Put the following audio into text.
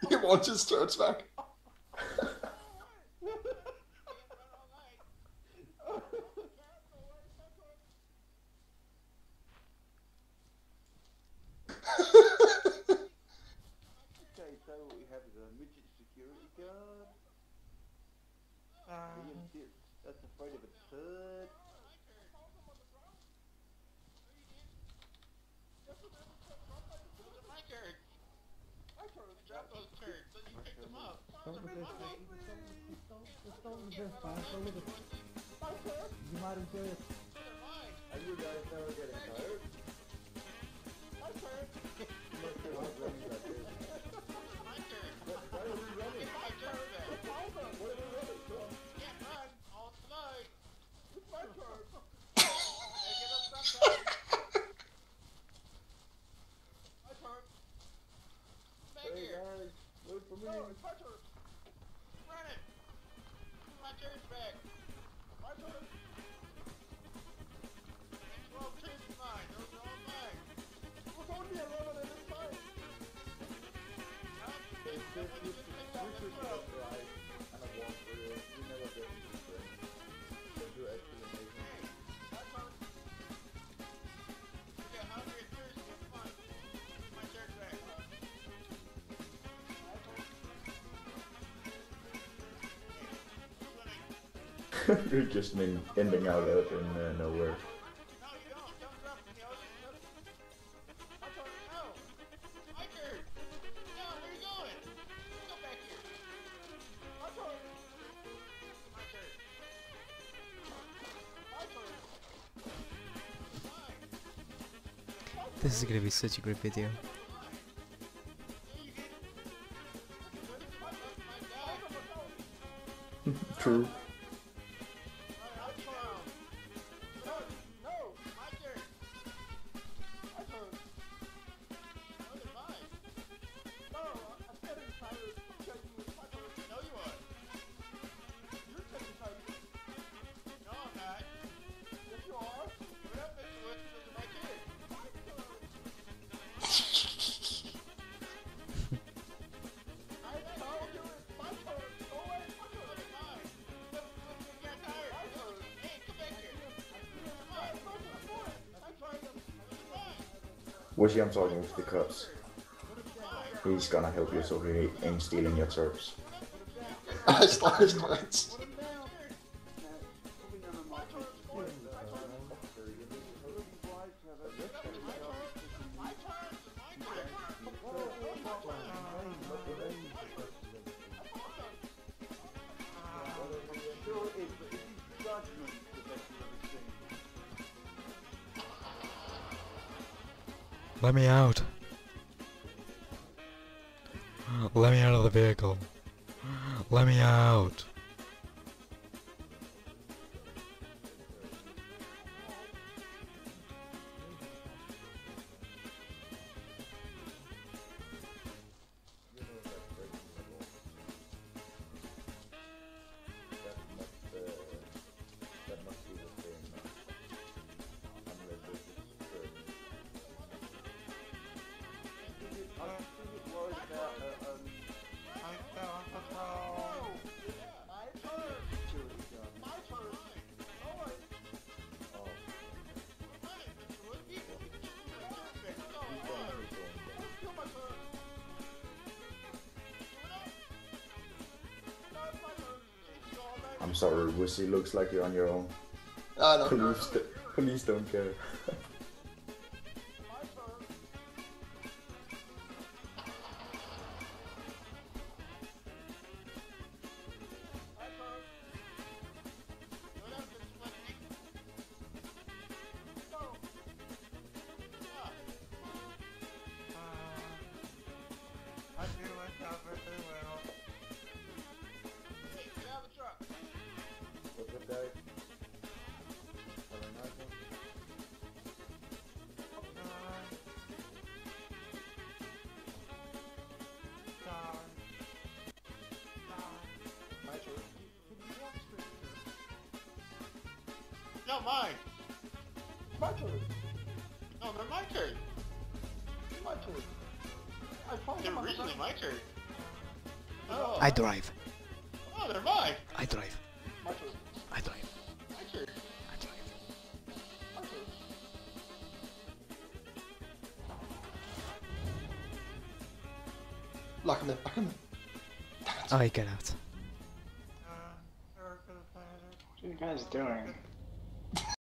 He wants his turds back. Okay, so what we have is a midget security guard. EMT that's afraid of a turd. Drop those turds, so you pick them up. Start with this, let's start with this, man. Start with this. You might enjoy it. Are you guys never getting tired? My turd. Must be one running like this. My turd. Why are we running? My turd back. What are we running from? Can't run all tonight. It's my turd. Hey, get up sometime. My turd. Back Hey here. guys, wait for me. No, it's my turd. Run it. My turd's back. My turd. 12 turds of mine. Those are all mine. We're going to be alone at this time. It's just you should go right and I walk for you. You never get into the thing. But you're actually amazing. My turd. You get hungry and thirsty. Come on. My turd's back. You're just ending out in nowhere. No, you don't. Don't drop me. My turd. No. My turd. No, where are you going? Go back here. My turd. My turd. My turd. Mine. This is gonna be such a great video. True. Wish I'm talking with the cops. He's gonna help you so he ain't stealing your turps. I start his glance. Let me out. Let me out of the vehicle. Let me out. I'm sorry, Wussy, looks like you're on your own. I don't know. Police don't care. What's up, guys? Have a nice one. My turn. No, mine. My turn. No, they're my turd. My turn. I found They're them on the originally ground. my turd. Oh. I drive. Oh, never mind. I drive. My turn. I drive. My turn. I drive. My turn. Lock him in. Lock him in. I get out. Erica the Planet. What are you guys doing?